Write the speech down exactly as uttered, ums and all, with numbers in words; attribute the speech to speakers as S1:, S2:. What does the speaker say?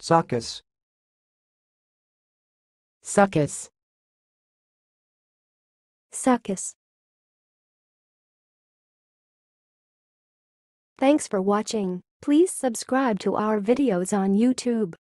S1: succuss,
S2: succuss,
S3: succuss. Thanks for watching. Please subscribe to our videos on YouTube.